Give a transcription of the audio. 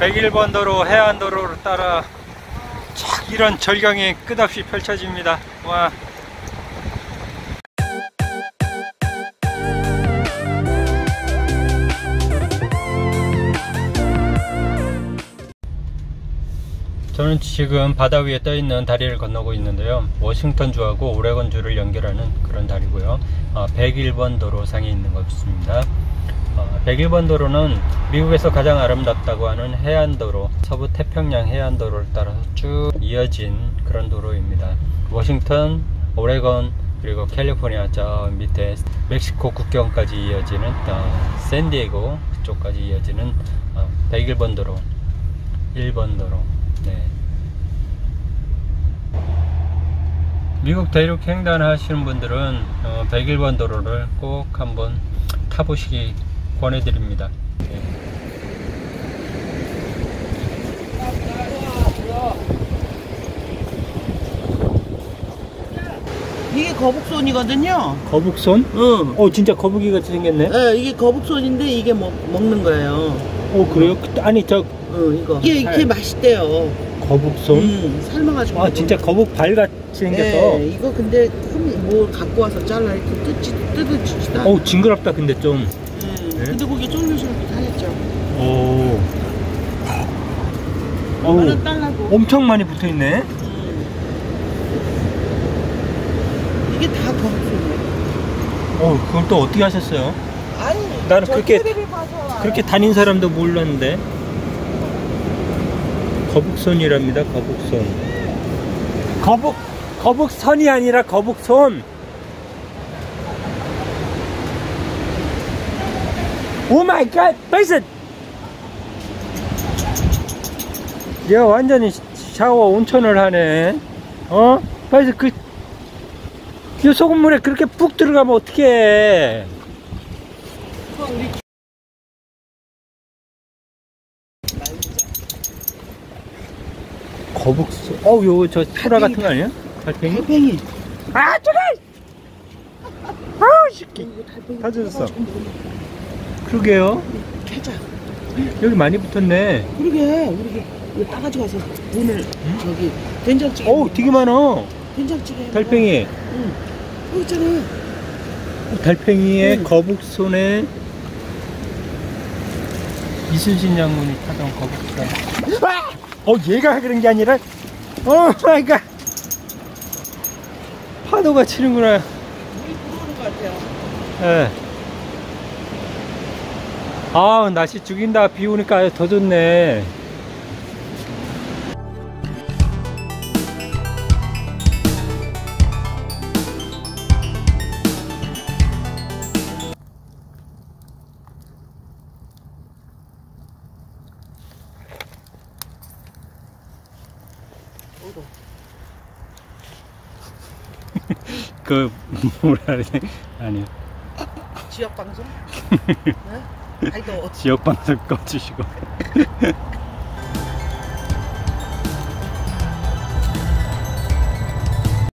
101번 도로 해안도로를 따라 쫙 이런 절경이 끝없이 펼쳐집니다. 와. 저는 지금 바다 위에 떠 있는 다리를 건너고 있는데요. 워싱턴주하고 오레곤주를 연결하는 그런 다리고요. 101번 도로상에 있는 것 같습니다. 101번 도로는 미국에서 가장 아름답다고 하는 해안도로, 서부 태평양 해안도로를 따라서 쭉 이어진 그런 도로입니다. 워싱턴, 오레곤, 그리고 캘리포니아 저 밑에 멕시코 국경까지 이어지는 샌디에고 그쪽까지 이어지는 101번 도로, 1번 도로. 네. 미국 대륙 횡단하시는 분들은 101번 도로를 꼭 한번 타보시기 권해드립니다. 네. 이게 거북손이거든요. 거북손? 응. 진짜 거북이 같이 생겼네. 네, 이게 거북손인데 이게 먹는 거예요. 그래요? 아니 이거. 이게 맛있대요. 거북손? 삶아가지고. 진짜 거북 발 같이 생겼어. 네, 이거 근데 뭐 갖고 와서 잘라 이렇게 뜯어지지도. 징그럽다 근데 좀. 네. 근데 거기 쫄깃쫄깃 하겠죠. 이거는 달라고. 엄청 많이 붙어있네. 이게 다 거북손이에요. 그걸 또 어떻게 하셨어요? 아니, 나는 그렇게 다닌 사람도 몰랐는데. 거북손이랍니다. 거북손. 거북선이 아니라 거북손. 오 마이 갓, 베이슨. 얘가 완전히 샤워 온천을 하네. 베이슨 이 소금물에 그렇게 푹 들어가면 어떡해. 거북소. 요거 저 소라 같은 거 아니야? 달팽이? 달팽이. 새끼. 다 젖었어. 그러게요. 캐자. 여기 많이 붙었네. 그러게. 우리 이거 따가지고 가서 오늘 저기 된장찌개. 되게 많아. 된장찌개. 달팽이. 여기 있잖아. 달팽이에 거북손에 이순신 장군이 타던 거북선. 얘가 그런 게 아니라, 마이 갓. 파도가 치는구나. 물이 들어오는 것 같아요. 네. 날씨 죽인다. 비 오니까 더 좋네. 뭐라 그래? 아니요. 지역방송? 네? 지역방송 꺼주시고.